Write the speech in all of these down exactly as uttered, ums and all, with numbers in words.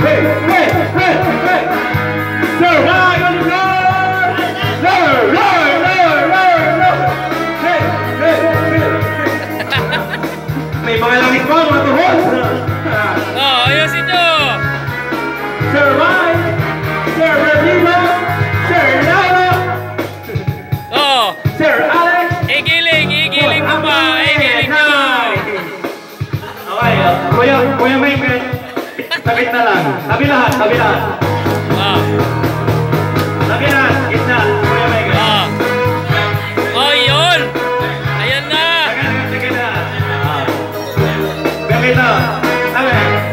hey, hey, hey, hey. Sir, right on the floor. Lower, lower, lower, lower, lower. Hey, hey, hey, hey. May mga langit pa, mga tuhod. Oh, ayusin nyo. Sir, right. Sir, Revima. Sir, Nala. Oh. Sir, Alex. Igiling, igiling mo pa. Igiling nyo. Okay, kuya, kuya Mike, sabit na lang. Tabi lahat, tabi lahat. Ah. Tabi lahat, gitna, kuya Mike. Ah. Oh, yun. Ayan na. Sige na. Sige na. Tabi.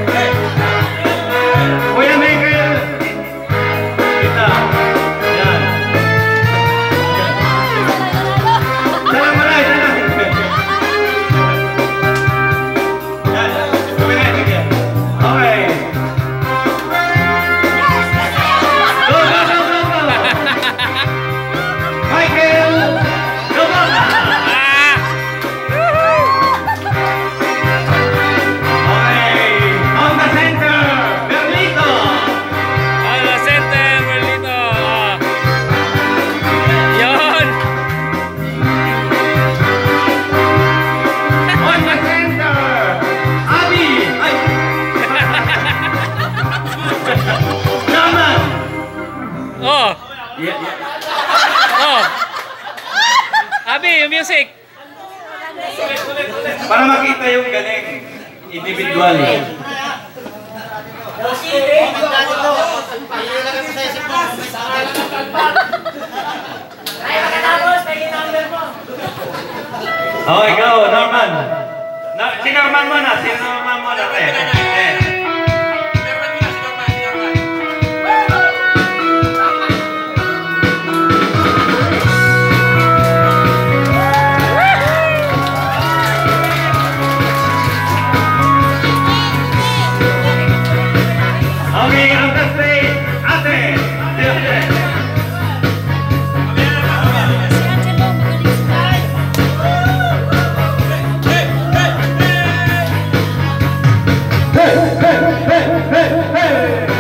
Kuya Mike, gitna. Yan. Salam malay, salam. Okay. Go, go, go, go, go. Michael, go, go. Ah. Okay. On the center, Berlito. On the center, Berlito. Ah. Yun. On the center, Abby. Ay. Naman. Oh. Yeah, yeah. Oh. Abi, yung music. Para makita yung galing individual. Okay, go, Norman. Na, si Norman muna, si Norman muna. Eh, eh. Okay, on the stage, ate. Hey, hey, hey, hey, hey.